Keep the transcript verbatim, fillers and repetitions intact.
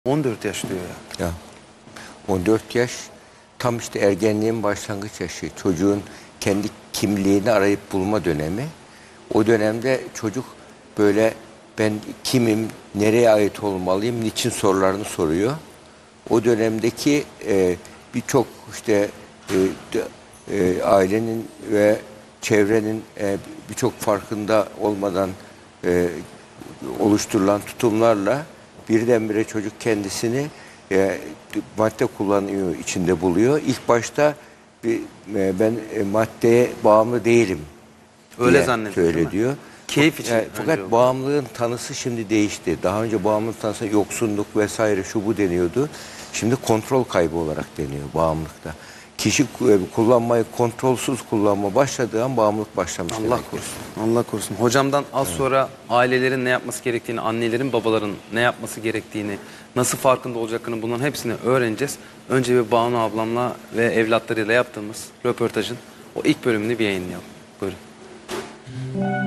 on dört yaş diyor ya. Ya. on dört yaş tam işte ergenliğin başlangıç yaşı. Çocuğun kendi kimliğini arayıp bulma dönemi. O dönemde çocuk böyle ben kimim, nereye ait olmalıyım, niçin sorularını soruyor. O dönemdeki e, birçok işte e, de, e, ailenin ve çevrenin e, birçok farkında olmadan e, oluşturulan tutumlarla birdenbire çocuk kendisini e, madde kullanıyor, içinde buluyor. İlk başta bir, e, ben e, maddeye bağımlı değilim Öyle diye zannediyor, değil mi? söyleniyor. Keyif için. Yani, fakat önce o. bağımlılığın tanısı şimdi değişti. Daha önce bağımlılık tanısı yoksunluk vesaire şu bu deniyordu. Şimdi kontrol kaybı olarak deniyor bağımlılıkta. Kişi kullanmayı kontrolsüz kullanma başladığı an bağımlılık başlamış. Allah demektir. korusun. Allah korusun. Hocamdan az sonra ailelerin ne yapması gerektiğini, annelerin, babaların ne yapması gerektiğini, nasıl farkında olacaklarını, bunların hepsini öğreneceğiz. Önce bir Banu ablamla ve evlatlarıyla yaptığımız röportajın o ilk bölümünü bir yayınlayalım. Buyurun.